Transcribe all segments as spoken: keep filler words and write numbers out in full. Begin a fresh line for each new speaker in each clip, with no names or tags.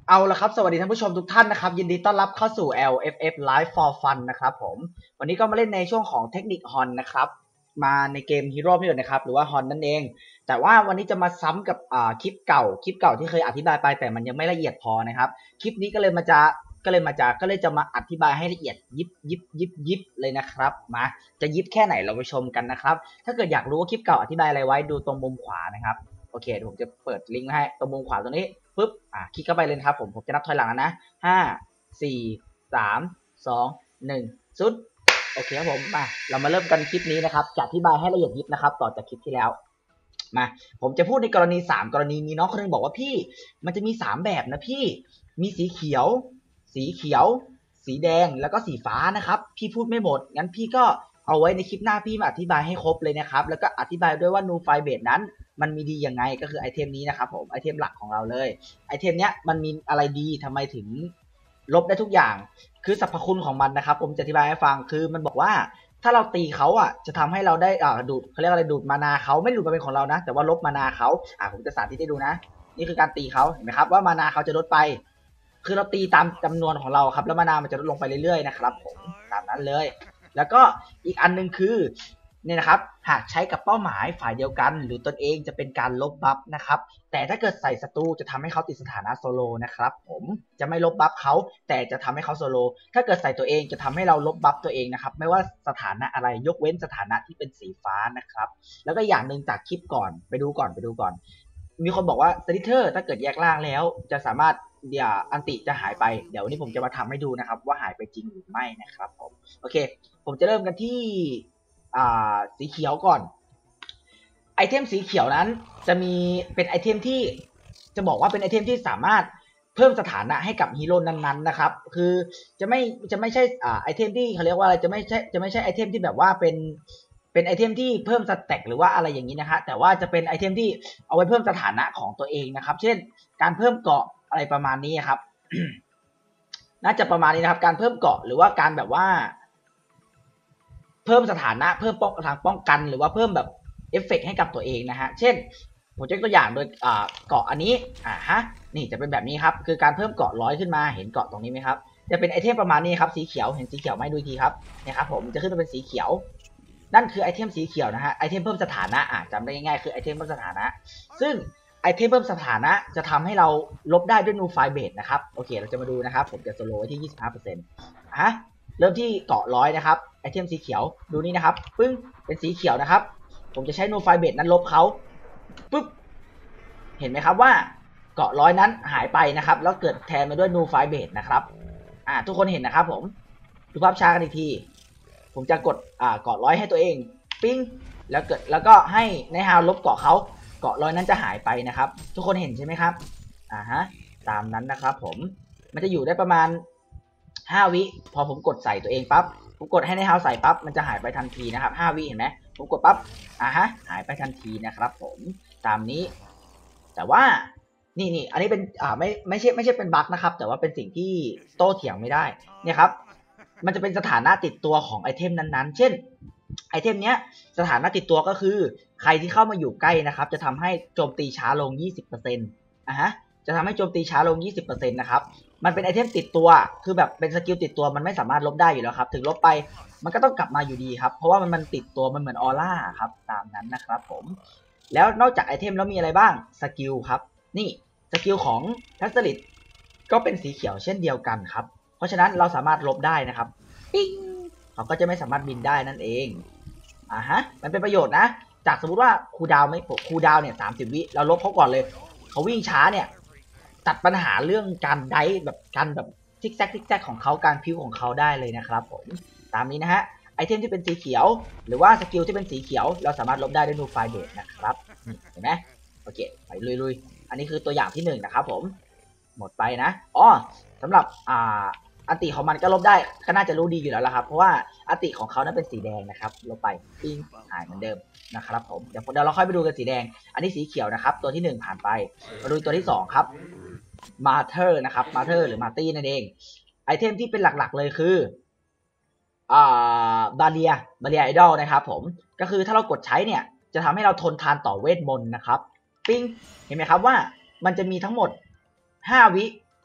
เอาละครับสวัสดีท่านผู้ชมทุกท่านนะครับยินดีต้อนรับเข้าสู่ แอล เอฟ เอฟ Live for Fun นะครับผมวันนี้ก็มาเล่นในช่วงของเทคนิคฮอนนะครับมาในเกม Hero นี่เลยนะครับหรือว่าฮอนนั่นเองแต่ว่าวันนี้จะมาซ้ำกับอ่าคลิปเก่าคลิปเก่าที่เคยอธิบายไปแต่มันยังไม่ละเอียดพอนะครับคลิปนี้ก็เลยมาจะก็เลยมาจะก็เลยจะมาอธิบายให้ละเอียดยิบยิบยิบยิบเลยนะครับมาจะยิบแค่ไหนเราไปชมกันนะครับถ้าเกิดอยากรู้ว่าคลิปเก่าอธิบายอะไรไว้ดูตรงมุมขวานะครับโอเคเดี๋ยวผมจะเปิดลิงก์ให้ตรงมุมขวาตรงนี้ปุ๊บอ่ะคลิกเข้าไปเลยครับผมผมจะนับถอยหลังนะห้าสี่สามสองหนึ่งสุดโอเคครับผมมาเรามาเริ่มกันคลิปนี้นะครับจะอธิบายให้ละเอียดยิบนะครับต่อจากคลิปที่แล้วมาผมจะพูดในกรณีสามกรณีมีน้องคนนึงบอกว่าพี่มันจะมีสามแบบนะพี่มีสีเขียวสีเขียวสีแดงแล้วก็สีฟ้านะครับพี่พูดไม่หมดงั้นพี่ก็เอาไว้ในคลิปหน้าพี่มาอธิบายให้ครบเลยนะครับแล้วก็อธิบายด้วยว่านูไฟเบสนั้นมันมีดียังไงก็คือไอเทมนี้นะครับผมไอเทมหลักของเราเลยไอเทมเนี้ยมันมีอะไรดีทำไมถึงลบได้ทุกอย่างคือสรรพคุณของมันนะครับผมจะอธิบายให้ฟังคือมันบอกว่าถ้าเราตีเขาอ่ะจะทำให้เราได้อ่าดูดเขาเรียกอะไรดูดมานาเขาไม่ดูดมาเป็นของเรานะแต่ว่าลบมานาเขาอ่าผมจะสาธิตให้ดูนะนี่คือการตีเขาเห็นไหมครับว่ามานาเขาจะลดไปคือเราตีตามจำนวนของเราครับแล้วมานามันจะลดลงไปเรื่อยๆนะครับผมตามนั้นเลยแล้วก็อีกอันนึงคือเนี่ยนะครับหากใช้กับเป้าหมายฝ่ายเดียวกันหรือตนเองจะเป็นการลบบัฟนะครับแต่ถ้าเกิดใส่ศัตรูจะทำให้เขาติดสถานะโซโลนะครับผมจะไม่ลบบัฟเขาแต่จะทำให้เขาโซโลถ้าเกิดใส่ตัวเองจะทำให้เราลบบัฟตัวเองนะครับไม่ว่าสถานะอะไรยกเว้นสถานะที่เป็นสีฟ้านะครับแล้วก็อย่างหนึ่งจากคลิปก่อนไปดูก่อนไปดูก่อนมีคนบอกว่าสติเทอร์ถ้าเกิดแยกล่างแล้วจะสามารถเดี๋ยวอันติจะหายไปเดี๋ยววันนี้ผมจะมาทำให้ดูนะครับว่าหายไปจริงหรือไม่นะครับผมโอเคผมจะเริ่มกันที่สีเขียวก่อนไอเทมสีเขียวนั้นจะมีเป็นไอเทมที่จะบอกว่าเป็นไอเทมที่สามารถเพิ่มสถานะให้กับฮีโร่นั้นๆนะครับคือจะไม่จะไม่ใช่อ่าไอเทมที่เขาเรียกว่าอะไรจะไม่ใช่จะไม่ใช่ไอเทมที่แบบว่าเป็นเป็นไอเทมที่เพิ่มสแต็กหรือว่าอะไรอย่างนี้นะฮะแต่ว่าจะเป็นไอเทมที่เอาไว้เพิ่มสถานะของตัวเองนะครับเช่นการเพิ่มเกาะอะไรประมาณนี้ครับ น่าจะประมาณนี้นะครับการเพิ่มเกาะหรือว่าการแบบว่าเพิ่มสถานะเพิ่มป้องทางป้องกันหรือว่าเพิ่มแบบเอฟเฟกต์ให้กับตัวเองนะฮะเช่นผมยกตัวอย่างโดยเกาะอันนี้อ่าฮะนี่จะเป็นแบบนี้ครับคือการเพิ่มเกาะร้อยขึ้นมาเห็นเกาะตรงนี้ไหมครับจะเป็นไอเทมประมาณนี้ครับสีเขียวเห็นสีเขียวไหมดูทีครับเนี่ยครับผมจะขึ้นมาเป็นสีเขียวนั่นคือไอเทมสีเขียวนะฮะไอเทมเพิ่มสถานะอ่าจำได้ง่ายๆคือไอเทมเพิ่มสถานะซึ่งไอเทมเพิ่มสถานะจะทำให้เราลบได้ด้วยนูไฟเบสนะครับโอเคเราจะมาดูนะครับผมจะสโลว์ไว้ที่ ยี่สิบห้าเปอร์เซ็นต์ ฮะเริ่มที่เกาะร้อยนะครับไอเทมสีเขียวดูนี่นะครับปึ้งเป็นสีเขียวนะครับผมจะใช้นูไฟเบสนั้นลบเขาปึ๊บเห็นไหมครับว่าเกาะร้อยนั้นหายไปนะครับแล้วเกิดแทนมาด้วยนูไฟเบสนะครับอ่าทุกคนเห็นนะครับผมดูภาพช้ากันอีกทีผมจะกดอ่าเกาะร้อยให้ตัวเองปิ้งแล้วเกิดแล้วก็ให้ในฮาวลบเกาะเขาเกาะร้อยนั้นจะหายไปนะครับทุกคนเห็นใช่ไหมครับอ่าฮะตามนั้นนะครับผมมันจะอยู่ได้ประมาณห้าวิพอผมกดใส่ตัวเองปั๊บผมกดให้ในฮาวใส่ปั๊บมันจะหายไปทันทีนะครับห้าวิเห็นไหมผมกดปั๊บอ่าฮะหายไปทันทีนะครับผมตามนี้แต่ว่านี่นี่อันนี้เป็นอ่าไม่ไม่ใช่ไม่ใช่เป็นบั๊กนะครับแต่ว่าเป็นสิ่งที่โต้เถียงไม่ได้เนี่ยครับมันจะเป็นสถานะติดตัวของไอเทมนั้นๆเช่นไอเทมเนี้ยสถานะติดตัวก็คือใครที่เข้ามาอยู่ใกล้นะครับจะทำให้โจมตีช้าลง ยี่สิบเปอร์เซ็นต์ อ่ะฮะจะทำให้โจมตีช้าลง ยี่สิบเปอร์เซ็นต์ นะครับมันเป็นไอเทมติดตัวคือแบบเป็นสกิลติดตัวมันไม่สามารถลบได้อยู่แล้วครับถึงลบไปมันก็ต้องกลับมาอยู่ดีครับเพราะว่ามันมันติดตัวมันเหมือนออร่าครับตามนั้นนะครับผมแล้วนอกจากไอเทมแล้วมีอะไรบ้างสกิลครับนี่สกิลของทัสลิดก็เป็นสีเขียวเช่นเดียวกันครับเพราะฉะนั้นเราสามารถลบได้นะครับปิ้งเขาก็จะไม่สามารถบินได้นั่นเองอ่าฮะมันเป็นประโยชน์นะจากสมมติว่าคูดาวไม่คูดาวเนี่ยสามสิบวิเราลบเขาก่อนเลยเขาวิ่งช้าเนี่ยตัดปัญหาเรื่องการไดแบบการแบบทิกแซกทิกแซกของเขาการพิ้วของเขาได้เลยนะครับผมตามนี้นะฮะไอเทมที่เป็นสีเขียวหรือว่าสกิลที่เป็นสีเขียวเราสามารถลบได้ด้วยนูไฟเบสนะครับเห็นไหมโอเคไปลุยๆอันนี้คือตัวอย่างที่หนึ่งนะครับผมหมดไปนะอ๋อสำหรับอ่าอันติของมันก็ลบได้ก็น่าจะรู้ดีอยู่แล้วละครับเพราะว่าอันติของเขานั้นเป็นสีแดงนะครับลบไปปิ้งหายเหมือนเดิมนะครับผมเดี๋ยวเดี๋ยวเราค่อยไปดูกันสีแดงอันนี้สีเขียวนะครับตัวที่หนึ่งผ่านไปมาดูตัวที่สองครับมาเธอร์นะครับมาเธอร์หรือมาตี้นั่นเองไอเทมที่เป็นหลักๆเลยคืออ่าบาเรียบาเรียไอดอลนะครับผมก็คือถ้าเรากดใช้เนี่ยจะทำให้เราทนทานต่อเวทมนต์นะครับปิ้งเห็นไหมครับว่ามันจะมีทั้งหมดห้าวิ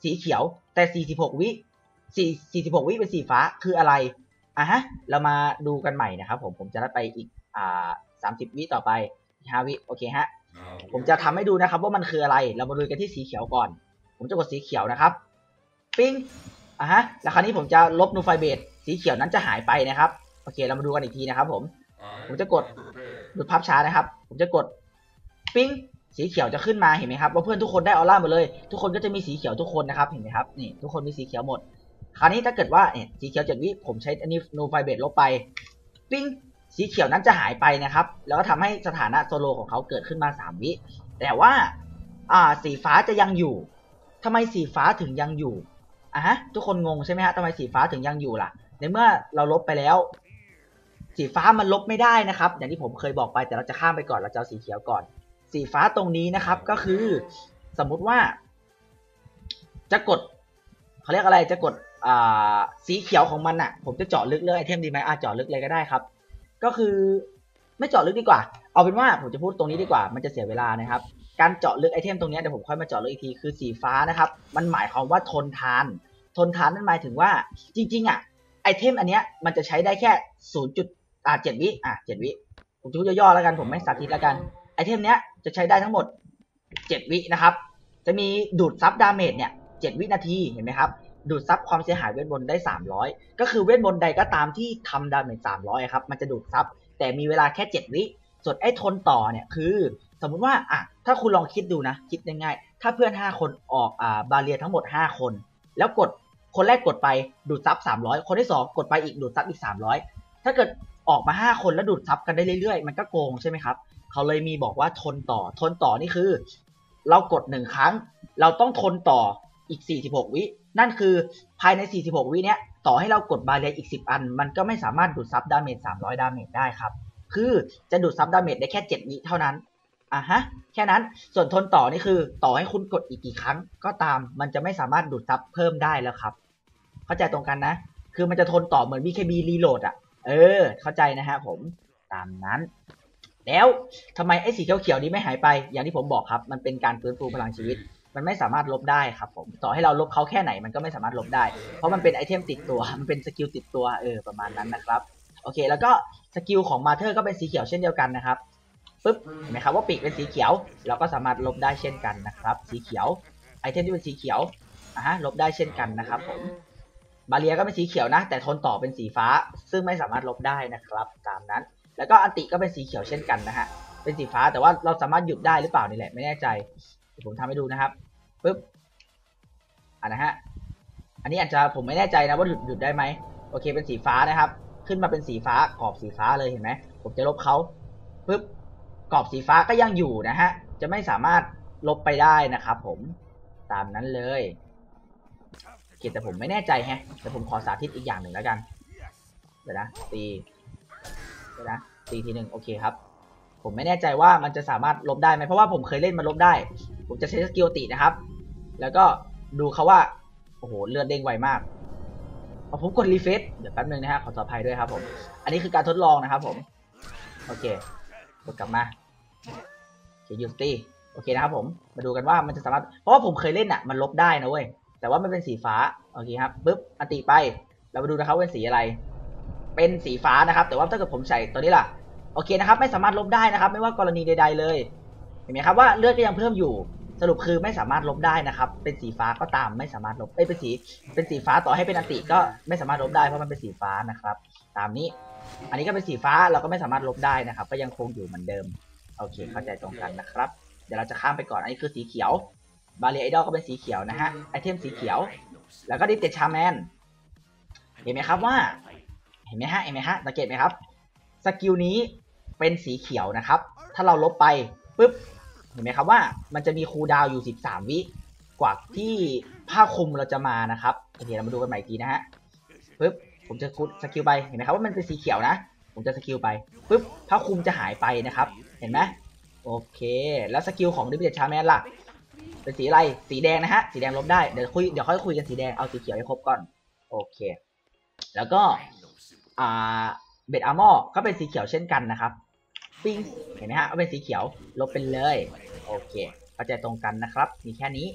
สีเขียวแต่สี่สิบหกวิสี่ สี่สิบหกวิเป็นสีฟ้าคืออะไรอ่ะฮะเรามาดูกันใหม่นะครับผมผมจะได้ไปอีกอ่าสามสิบวิต่อไปห้าวิโอเคฮะผมจะทำให้ดูนะครับว่ามันคืออะไรเรามาดูกันที่สีเขียวก่อนผมจะกดสีเขียวนะครับปิ้งอ่ะฮะแล้วคราวนี้ผมจะลบนูไฟเบสสีเขียวนั้นจะหายไปนะครับโอเคเรามาดูกันอีกทีนะครับผมผมจะกดดูภาพช้านะครับผมจะกดปิ้งสีเขียวจะขึ้นมาเห็นไหมครับว่าเพื่อนทุกคนได้ออร่าหมดเลยทุกคนก็จะมีสีเขียวทุกคนนะครับเห็นไหมครับนี่ทุกคนมีสีเขียวหมดคราวนี้ถ้าเกิดว่าเนี่ยสีเขียวจากนี้ผมใช้อันนี้นูไฟเบสลบไปปิ้งสีเขียวนั้นจะหายไปนะครับแล้วก็ทำให้สถานะโซโลของเขาเกิดขึ้นมาสามวิแต่ว่าอ่าสีฟ้าจะยังอยู่ทำไมสีฟ้าถึงยังอยู่อ่ะฮะทุกคนงงใช่ไหมฮะทำไมสีฟ้าถึงยังอยู่ล่ะในเมื่อเราลบไปแล้วสีฟ้ามันลบไม่ได้นะครับอย่างที่ผมเคยบอกไปแต่เราจะข้ามไปก่อนเราจะเอาสีเขียวก่อนสีฟ้าตรงนี้นะครับก็คือสมมุติว่าจะกดเขาเรียกอะไรจะกดอ่าสีเขียวของมันอ่ะผมจะเจาะลึกเรื่องไอเทมดีไหมอ่ะเจาะลึกเลยก็ได้ครับก็คือไม่เจาะลึกดีกว่าเอาเป็นว่าผมจะพูดตรงนี้ดีกว่ามันจะเสียเวลานะครับการเจาะลึกไอเทมตรงนี้เดี๋ยวผมค่อยมาเจาะลึกอีกทีคือสีฟ้านะครับมันหมายความว่าทนทานทนทานนั่นหมายถึงว่าจริงๆอ่ะไอเทมอันเนี้ยมันจะใช้ได้แค่ศูนย์จุดอ่าเจ็ดวิอ่ะเจ็ดวิผมจะพูดย่อๆแล้วกันผมไม่สาธิตแล้วกันไอเทมเนี้ยจะใช้ได้ทั้งหมดเจ็ดวินะครับจะมีดูดซับดาเมจเนี่ยเจ็ดวินาทีเห็นไหมครับดูดซับความเสียหายเวทมนต์ได้สามร้อยก็คือเวทมนต์ใดก็ตามที่ทำดาเมจสามร้อยครับมันจะดูดซับแต่มีเวลาแค่เจ็ดวิส่วนไอ้ทนต่อเนี่ยคือสมมุติว่าอ่ะถ้าคุณลองคิดดูนะคิดง่ายๆถ้าเพื่อนห้าคนออกอ่าบาเรียทั้งหมดห้าคนแล้วกดคนแรกกดไปดูดซับสามร้อยคนที่สองกดไปอีกดูดซับอีกสามร้อยถ้าเกิดออกมาห้าคนแล้วดูดซับกันได้เรื่อยๆมันก็โกงใช่ไหมครับเขาเลยมีบอกว่าทนต่อทนต่อนี่คือเรากดหนึ่งครั้งเราต้องทนต่ออีกสี่สิบหกวินั่นคือภายในสี่สิบหกวิเนี้ยต่อให้เรากดบาเรียอีกสิบอันมันก็ไม่สามารถดูดซับดาเมจสามร้อยดาเมจได้ครับคือจะดูดซับดาเมจได้แค่เจ็ดวิเท่านั้นอ่ะฮะแค่นั้นส่วนทนต่อนี่คือต่อให้คุณกดอีกกี่ครั้งก็ตามมันจะไม่สามารถดูดซับเพิ่มได้แล้วครับเข้าใจตรงกันนะคือมันจะทนต่อเหมือน วี เค บี Reload อ่ะเออเข้าใจนะฮะผมตามนั้นแล้วทำไมไอ้สีเขียวๆนี้ไม่หายไปอย่างที่ผมบอกครับมันเป็นการฟื้นฟูพลังชีวิตมันไม่สามารถลบได้ครับผมต่อให้เราลบเขาแค่ไหนมันก็ไม่สามารถลบได้เพราะมันเป็นไอเทมติดตัวมันเป็นสกิลติดตัวเออประมาณนั้นนะครับโอเคแล้วก็สกิลของมาเธอร์ก็เป็นสีเขียวเช่นเดียวกันนะครับปึ๊บเห็นไหมครับว่าปีกเป็นสีเขียวเราก็สามารถลบได้เช่นกันนะครับสีเขียวไอเทมที่เป็นสีเขียวอ่ะฮะลบได้เช่นกันนะครับผมบาเรียก็เป็นสีเขียวนะแต่ทนต่อเป็นสีฟ้าซึ่งไม่สามารถลบได้นะครับตามนั้นแล้วก็อันติก็เป็นสีเขียวเช่นกันนะฮะเป็นสีฟ้าแต่ว่าเราสามารถหยุดได้หรือเปล่านี่แหละไม่แน่ใจผมทำให้ดูนะครับปึ๊บอ่ะนะฮะอันนี้อาจจะผมไม่แน่ใจนะว่าหยุดหยุดได้ไหมโอเคเป็นสีฟ้านะครับขึ้นมาเป็นสีฟ้ากรอบสีฟ้าเลยเห็นไหมผมจะลบเขาปึ๊บกรอบสีฟ้าก็ยังอยู่นะฮะจะไม่สามารถลบไปได้นะครับผมตามนั้นเลยโอเคแต่ผมไม่แน่ใจแฮะแต่ผมขอสาธิตอีกอย่างหนึ่งแล้วกันเดี๋ยวนะตีเดี๋ยวนะตีทีหนึ่งโอเคครับผมไม่แน่ใจว่ามันจะสามารถลบได้ไหมเพราะว่าผมเคยเล่นมันลบได้ผมจะใช้สกิลตินะครับแล้วก็ดูเขาว่าโอ้โหเลือดเด้งไวมากพอผมกดรีเฟซเดี๋ยวแป๊บนึงนะฮะขอขออภัยด้วยครับผมอันนี้คือการทดลองนะครับผมโอเคกดกลับมาโอเคยูสตี้โอเคนะครับผมมาดูกันว่ามันจะสามารถเพราะว่าผมเคยเล่นอ่ะมันลบได้นะเว้ยแต่ว่ามันเป็นสีฟ้าโอเคครับปึ๊บอันติไปเรามาดูนะครับว่าเป็นสีอะไรเป็นสีฟ้านะครับแต่ว่าถ้าเกิดผมใส่ตัวนี้ล่ะโอเคนะครับไม่สามารถลบได้นะครับไม่ว่ากรณีใดๆเลยเห็นไหมครับว่าเลือดก็ยังเพิ่มอยู่สรุปคือไม่สามารถลบได้นะครับเป็นสีฟ้าก็ตามไม่สามารถลบเอ้ยเป็นสีเป็นสีฟ้าต่อให้เป็นอันติก็ไม่สามารถลบได้เพราะมันเป็นสีฟ้านะครับตามนี้อันนี้ก็เป็นสีฟ้าเราก็ไม่สามารถลบได้นะครับก็ยังคงอยู่เหมือนเดิมโอเคเข้าใจตรงกันนะครับเดี๋ยวเราจะข้ามไปก่อนอันนี้คือสีเขียวบาเรียไอดอลก็เป็นสีเขียวนะฮะไอเทมสีเขียวแล้วก็ดิเตชาแมนเห็นไหมครับว่าเห็นไหมฮะเห็นไหมฮะสังเกตไหมครับสกิลนี้เป็นสีเขียวนะครับถ้าเราลบไปปุ๊บเห็นไหมครับว่ามันจะมีคูลดาวน์อยู่สิบสามวิกว่าที่ผ้าคลุมเราจะมานะครับโอเคเรามาดูกันใหม่อีกทีนะฮะปุ๊บผมจะกดสกิลไปเห็นไหมครับว่ามันเป็นสีเขียวนะผมจะสกิลไปปุ๊บผ้าคลุมจะหายไปนะครับเห็นไหมโอเคแล้วสกิลของดิเบตชาแมนล่ะเป็นสีอะไรสีแดงนะฮะสีแดงลบได้เดี๋ยวคุยเดี๋ยวค่อยคุยกันสีแดงเอาสีเขียวให้ครบก่อนโอเคแล้วก็อ่าเบดอาร์มอร์ก็เป็นสีเขียวเช่นกันนะครับปิ้งเห็นไหมฮะว่าเป็นสีเขียวลบไปเลยโอเคเข้าใจตรงกันนะครับมีแค่นี้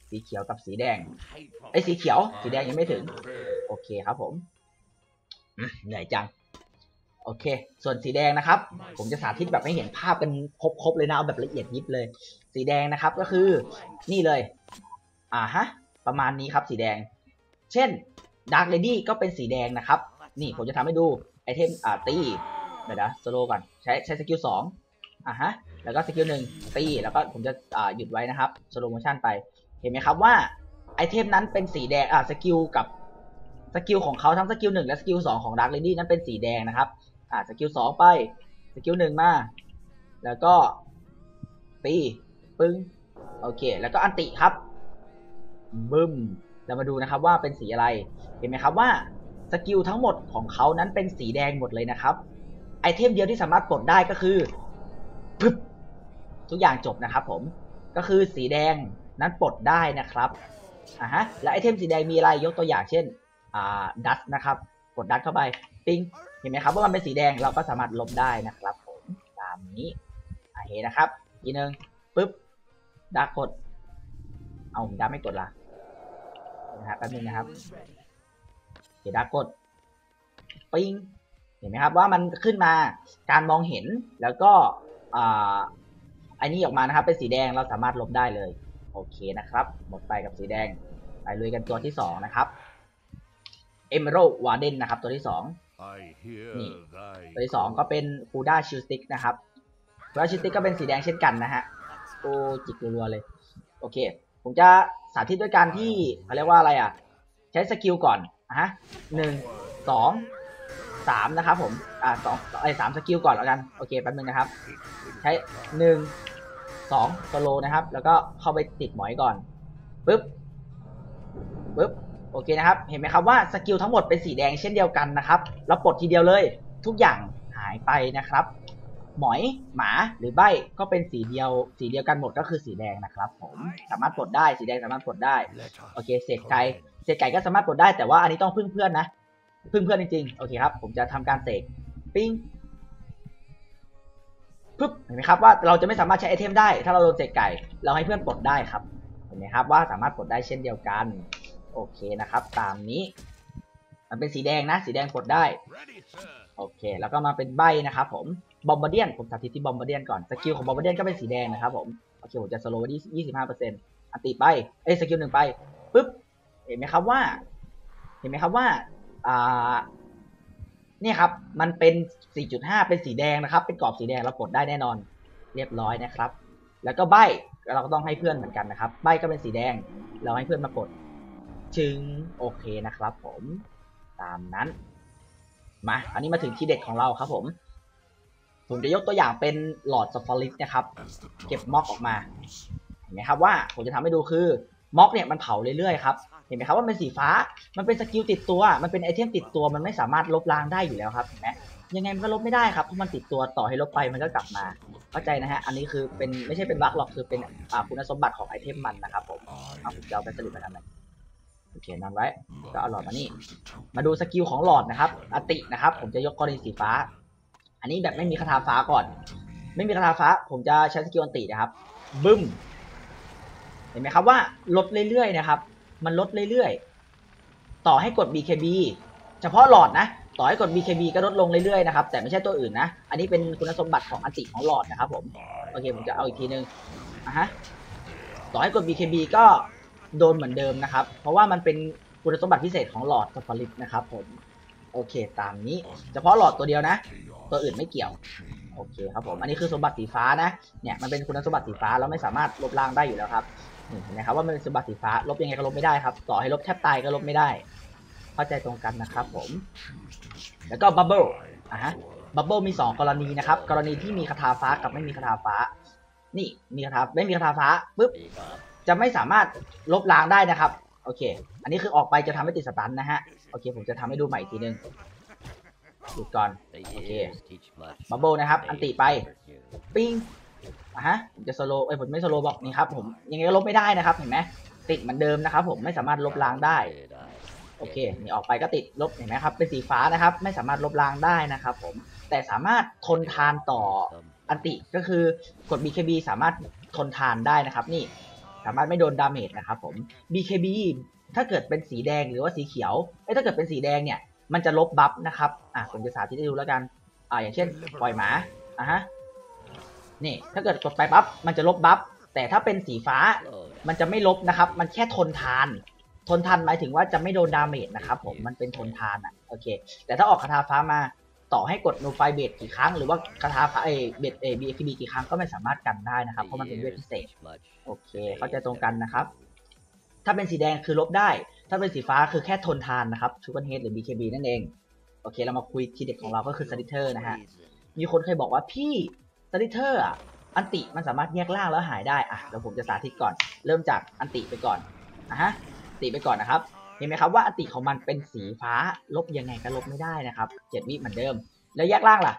สีเขียวกับสีแดงไอ้สีเขียวสีแดงยังไม่ถึงโอเคครับผมเหนื่อยจังโอเคส่วนสีแดงนะครับผมจะสาธิตแบบให้เห็นภาพกันครบๆเลยนะเอาแบบละเอียดยิบเลยสีแดงนะครับก็คือนี่เลยอ่าฮะประมาณนี้ครับสีแดงเช่น Dark Lady ก็เป็นสีแดงนะครับนี่ผมจะทำให้ดูไอเทมอ่าตีเดี๋ยวนะสโลว์ก่อนใช้ใช้สกิลสองอ่าฮะแล้วก็สกิลหนึ่งตีแล้วก็ผมจะอ่าหยุดไว้นะครับสโลว์โมชั่นไปเห็นไหมครับว่าไอเทมนั้นเป็นสีแดงอ่าสกิลกับสกิลของเขาทั้งสกิลหนึ่งและสกิลสองของ Dark Lady นั้นเป็นสีแดงนะครับอ่าสกิลสองไปสกิลหนึ่งมาแล้วก็ตีปึ้งโอเคแล้วก็อันติครับบึ้มเรามาดูนะครับว่าเป็นสีอะไรเห็นไหมครับว่าสกิลทั้งหมดของเขานั้นเป็นสีแดงหมดเลยนะครับไอเทมเดียวที่สามารถปลดได้ก็คือปึ๊บทุกอย่างจบนะครับผมก็คือสีแดงนั้นปลดได้นะครับอ่าฮะและไอเทมสีแดงมีอะไรยกตัวอย่างเช่นอ่าดัสนะครับกดดัสเข้าไปปิ้งเห็นไหมครับว่ามันเป็นสีแดงเราก็สามารถลบได้นะครับผมตามนี้โอเคนะครับทีนึงปึ๊บดักกดเอาดักไม่กดละนะครับแป๊บนึงนะครับเดี๋ยวดักกดปิ้งเห็นไหมครับว่ามันขึ้นมาการมองเห็นแล้วก็อ่าอันนี้ออกมานะครับเป็นสีแดงเราสามารถลบได้เลยโอเคนะครับหมดไปกับสีแดงไปลุยกันตัวที่สองนะครับ Emerald Warden นะครับตัวที่สองนี่ตัวที่สองก็เป็น Fuda Shield Stick นะครับ Fuda Shield Stick ก็เป็นสีแดงเช่นกันนะฮะโอ้จิกรัวๆเลยโอเคผมจะสาธิตด้วยการที่เขาเรียกว่าอะไรอ่ะใช้สกิลก่อนฮะหนึ่งสองสามนะครับผมอ่าสองไอ้สามสกิลก่อนแล้วกันโอเคแป๊บนึงนะครับใช้หนึ่งสองสโลนะครับแล้วก็เข้าไปติดหมอยก่อนปึ๊บปึ๊บโอเคนะครับเห็นไหมครับว่าสกิลทั้งหมดเป็นสีแดงเช่นเดียวกันนะครับแล้วปลดทีเดียวเลยทุกอย่างหายไปนะครับหมอยหมาหรือใบก็เป็นสีเดียวสีเดียวกันหมดก็คือสีแดงนะครับผมสามารถปลดได้สีแดงสามารถปลดได้โอเคเศษไก่เศษไก่ก็สามารถปลดได้แต่ว่าอันนี้ต้องพึ่งเพื่อนนะพึ่งเพื่อนจริงๆโอเคครับผมจะทำการเสกปิ้งปึ๊บเห็นไหมครับว่าเราจะไม่สามารถใช้ไอเทมได้ถ้าเราโดนเศษไก่เราให้เพื่อนปลดได้ครับเห็นไหมครับว่าสามารถปลดได้เช่นเดียวกันโอเคนะครับตามนี้มันเป็นสีแดงนะสีแดงปลดได้โอเคแล้วก็มาเป็นใบนะครับผมบอมบ์เดียนผมสาธิตที่บอมบ์เดียนก่อนสกิลของบอมบ์เดียนก็เป็นสีแดงนะครับผมโอเคผมจะสโลว์ไว้ที่ ยี่สิบห้าเปอร์เซ็นต์ อันติไปเอ้ยสกิลหนึ่งไปปึ๊บเห็นไหมครับว่าเห็นไหมครับว่าอ่าเนี่ยครับมันเป็น สี่จุดห้า เป็นสีแดงนะครับเป็นกรอบสีแดงเรากดได้แน่นอนเรียบร้อยนะครับแล้วก็ใบเราก็ต้องให้เพื่อนเหมือนกันนะครับใบก็เป็นสีแดงเราให้เพื่อนมากดจึงโอเคนะครับผมตามนั้นมาอันนี้มาถึงทีเด็ดของเราครับผมผมจะยกตัวอย่างเป็นหลอดซัฟฟอริสนะครับเก็บม็อกออกมาเห็นไหมครับว่าผมจะทำให้ดูคือม็อกเนี่ยมันเผาเรื่อยๆครับเห็นไหมครับว่าเป็นสีฟ้ามันเป็นสกิลติดตัวมันเป็นไอเทมติดตัวมันไม่สามารถลบล้างได้อยู่แล้วครับเห็นไหมยังไงมันก็ลบไม่ได้ครับเพราะมันติดตัวต่อให้ลบไปมันก็กลับมาเข้าใจนะฮะอันนี้คือเป็นไม่ใช่เป็นบั๊กหรอกคือเป็นคุณสมบัติของไอเทมมันนะครับผมเอาผมจะเอาไปสรุปมาทำไมโอเคนั่นไว้ก็เอาหลอดมานี่มาดูสกิลของหลอดนะครับอตินะครับผมจะยกกรณีสีฟ้าอันนี้แบบไม่มีคาถาฟ้าก่อนไม่มีคาถาฟ้าผมจะใช้สกิลอันตินะครับบึ้มเห็นไหมครับว่าลดเรื่อยๆนะครับมันลดเรื่อยๆต่อให้กด บี เค บี เฉพาะหลอดนะต่อให้กด บี เค บี ก็ลดลงเรื่อยๆนะครับแต่ไม่ใช่ตัวอื่นนะอันนี้เป็นคุณสมบัติของอันติของหลอดนะครับผมโอเคผมจะเอาอีกทีนึงอ่ะฮะต่อให้กด บี เค บี ก็โดนเหมือนเดิมนะครับเพราะว่ามันเป็นคุณสมบัติพิเศษของหลอดซัฟฟอริสนะครับผมโอเคตามนี้เฉพาะหลอดตัวเดียวนะตัวอื่นไม่เกี่ยวโอเคครับผมอันนี้คือสมบัติสีฟ้านะเนี่ยมันเป็นคุณสมบัติสีฟ้าเราไม่สามารถลบล้างได้อยู่แล้วครับเห็นไหมครับว่ามันเป็นสมบัติสีฟ้าลบยังไงก็ลบไม่ได้ครับต่อให้ลบแทบตายก็ลบไม่ได้เข้าใจตรงกันนะครับผมแล้วก็บับเบิ้ลอ่ะฮะบับเบิ้ลมีสองกรณีนะครับกรณีที่มีคาถาฟ้ากับไม่มีคาถาฟ้านี่มีคาถาไม่มีคาถาฟ้าปุ๊บจะไม่สามารถลบล้างได้นะครับโอเคอันนี้คือออกไปจะทำให้ติดสตันนะฮะโอเคผมจะทำให้ดูใหม่อีกทีนึงหยุดก่อนโอเคบับเบิ้ลนะครับอันติไปปิ้งอ่ะฮะผมจะสโลว์ไอ้ผมไม่สโลว์บอกนี่ครับผมยังไงก็ลบไม่ได้นะครับเห็นไหมติดเหมือนเดิมนะครับผมไม่สามารถลบล้างได้โอเคนี่ออกไปก็ติดลบเห็นไหมครับเป็นสีฟ้านะครับไม่สามารถลบล้างได้นะครับผมแต่สามารถทนทานต่ออันติก็คือกด บี เค บี สามารถทนทานได้นะครับนี่สามารถไม่โดนดาเมจนะครับผม บี เค บี ถ้าเกิดเป็นสีแดงหรือว่าสีเขียวเอ้ยถ้าเกิดเป็นสีแดงเนี่ยมันจะลบบัฟนะครับอ่ะผมจะสาธิตให้ดูแล้วกันอ่าอย่างเช่นปล่อยหมาอ่ะฮะนี่ถ้าเกิดกดไปปั๊บมันจะลบบัฟแต่ถ้าเป็นสีฟ้ามันจะไม่ลบนะครับมันแค่ทนทานทนทานหมายถึงว่าจะไม่โดนดาเมจนะครับผมมันเป็นทนทานอ่ะโอเคแต่ถ้าออกคาถาฟ้ามาต่อให้กดโนไฟเบดกี่ครั้งหรือว่าคาถาฟ้าเอเบดเอบีเอบีกี่ครั้งก็ไม่สามารถกันได้นะครับเพราะมันเป็นเวทพิเศษโอเคเข้าใจตรงกันนะครับถ้าเป็นสีแดงคือลบได้ถ้าเป็นสีฟ้าคือแค่ทนทานนะครับชูกันเฮดหรือ บี เค บี นั่นเองโอเคเรามาคุยทีเด็ดของเราก็คือสลิเทอร์นะฮะมีคนเคยบอกว่าพี่สลิเทอร์อ่ะอันติมันสามารถแยกล่างแล้วหายได้อ่ะเดี๋ยวผมจะสาธิตก่อนเริ่มจากอันติไปก่อนอ่ะฮะอันติไปก่อนนะครับเห็นไหมครับว่าอันติของมันเป็นสีฟ้าลบยังไงก็ลบไม่ได้นะครับเจ็ดวิเหมือนเดิมแล้วแยกล่างล่ะ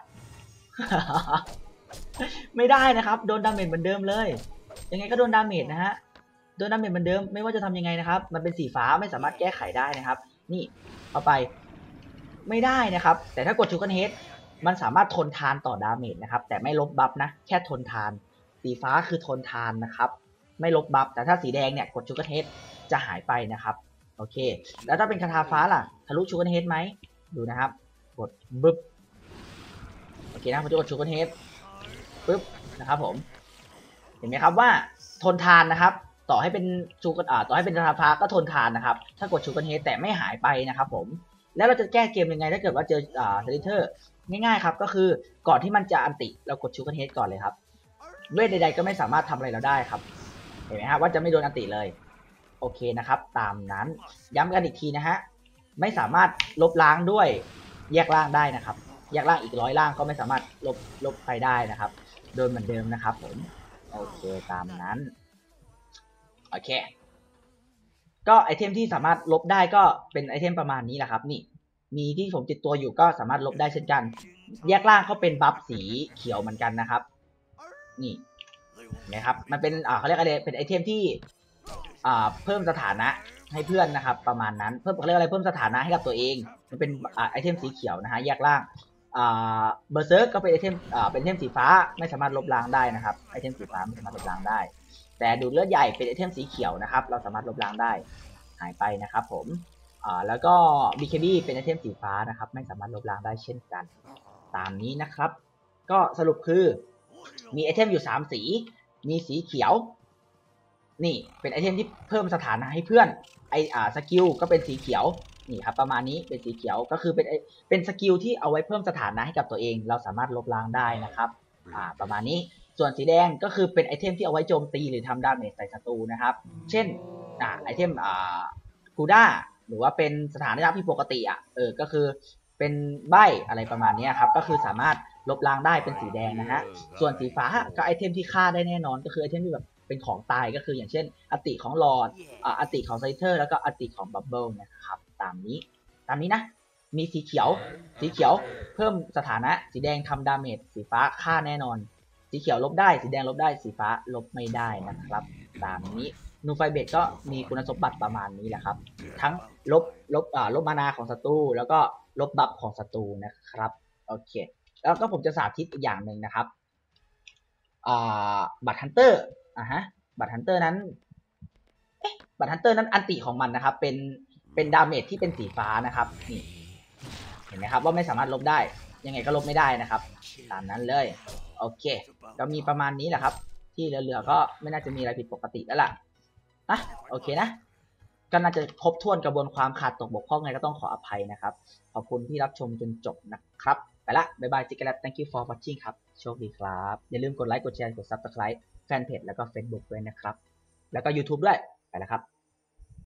ไม่ได้นะครับโดนดาเมจเหมือนเดิมเลยยังไงก็โดนดาเมจนะฮะโดนดาเมจเหมือนเดิมไม่ว่าจะทำยังไงนะครับมันเป็นสีฟ้าไม่สามารถแก้ไขได้นะครับนี่เอาไปไม่ได้นะครับแต่ถ้ากดชูกันเฮดมันสามารถทนทานต่อดาเมจนะครับแต่ไม่ลบบัฟนะแค่ทนทานสีฟ้าคือทนทานนะครับไม่ลบบัฟแต่ถ้าสีแดงเนี่ยกดชูกันเฮดจะหายไปนะครับโอเคแล้วถ้าเป็นคาถาฟ้าล่ะทะลุชูกันเฮดไหมดูนะครับกดบึ๊บโอเคนะผมจะกดชูกันเฮดปึ๊บนะครับผมเห็นไหมครับว่าทนทานนะครับต่อให้เป็นชูกันอ่าต่อให้เป็นคาถาฟ้าก็ทนทานนะครับถ้ากดชูกันเฮดแต่ไม่หายไปนะครับผมแล้วเราจะแก้เกมยังไงถ้าเกิดว่าเจออ่าสลิเทอร์ง่ายๆครับก็คือก่อนที่มันจะอันติเรากดชูกันเฮดก่อนเลยครับเวทใดๆก็ไม่สามารถทำอะไรเราได้ครับเห็นไหมครับว่าจะไม่โดนอันติเลยโอเคนะครับตามนั้นย้ำกันอีกทีนะฮะไม่สามารถลบล้างด้วยแยกล่างได้นะครับแยกล่างอีกร้อยล่างก็ไม่สามารถลบลบไปได้นะครับโดนเหมือนเดิมนะครับผมโอเคตามนั้นโอเคก็ไอเทมที่สามารถลบได้ก็เป็นไอเทมประมาณนี้แหละครับนี่มีที่ผมติดตัวอยู่ก็สามารถลบได้เช่นกันแยกล่างก็เป็นบัฟสีเขียวเหมือนกันนะครับนี่นะครับมันเป็นอ่าเขาเรียกอะไรเป็นไอเทมที่อ่าเพิ่มสถานะให้เพื่อนนะครับประมาณนั้นเพิ่มเขาเรียกอะไรเพิ่มสถานะให้กับตัวเองมันเป็นอ่าไอเทมสีเขียวนะฮะแยกล่างอ่าเบอร์เซิร์กก็เป็นไอเทมอ่าเป็นไอเทมสีฟ้าไม่สามารถลบล้างได้นะครับไอเทมสีฟ้าไม่สามารถลบล้างได้แต่ดูดเลือดใหญ่เป็นไอเทมสีเขียวนะครับเราสามารถลบล้างได้หายไปนะครับผมอ่าแล้วก็ บี เค บี เป็นไอเทมสีฟ้านะครับไม่สามารถลบล้างได้เช่นกันตามนี้นะครับก็สรุปคือมีไอเทมอยู่สามสีมีสีเขียวนี่เป็นไอเทมที่เพิ่มสถานะให้เพื่อนไออ่าสกิลก็เป็นสีเขียวนี่ครับประมาณนี้เป็นสีเขียวก็คือเป็นเป็นสกิลที่เอาไว้เพิ่มสถานะให้กับตัวเองเราสามารถลบล้างได้นะครับอ่าประมาณนี้ส่วนสีแดงก็คือเป็นไอเทมที่เอาไว้โจมตีหรือทำดาเมจใส่ศัตรูนะครับเช่นอ่าไอเทมอ่ากูด้าหรือว่าเป็นสถานะที่ปกติอ่ะเออก็คือเป็นใบอะไรประมาณนี้ครับก็คือสามารถลบล้างได้เป็นสีแดงนะฮะส่วนสีฟ้าก็ไอเทมที่ฆ่าได้แน่นอนก็คือไอเทมที่แบบเป็นของตายก็คืออย่างเช่นอติของลอร์ดอ่าอติของไซเทอร์แล้วก็อติของบับเบิลนะครับตามนี้ตามนี้นะมีสีเขียวสีเขียวเพิ่มสถานะสีแดงทำดาเมจสีฟ้าฆ่าแน่นอนสีเขียวลบได้สีแดงลบได้สีฟ้าลบไม่ได้นะครับตามนี้นูไฟเบตก็มีคุณสมบัติประมาณนี้แหละครับทั้งลบลบอ่าลบมานาของศัตรูแล้วก็ลบบัฟของศัตรูนะครับโอเคแล้วก็ผมจะสาธิตอีกอย่างหนึ่งนะครับอ่าบัตรฮันเตอร์อ่ะฮะบัตรฮันเตอร์นั้นเอ๊ะบัตรฮันเตอร์นั้นอันติของมันนะครับเป็นเป็นดาเมจที่เป็นสีฟ้านะครับนี่เห็นไหมครับว่าไม่สามารถลบได้ยังไงก็ลบไม่ได้นะครับตามนั้นเลยโอเคก็มีประมาณนี้แหละครับที่เหลือๆก็ไม่น่าจะมีอะไรผิดปกติแล้วล่ะอ่ะโอเคนะก็น่าจะครบถ้วนกระบวนความขาดตกบกพร่องไงก็ต้องขออภัยนะครับขอบคุณที่รับชมจนจบนะครับไปละบ๊ายบายจิกแลบ thank you for watching ครับโชคดีครับอย่าลืมกดไลค์กดแชร์กด ซับสไครบ์ แฟนเพจแล้วก็ เฟซบุ๊ก ด้วยนะครับแล้วก็ ยูทูบ ด้วยไปแล้วครับ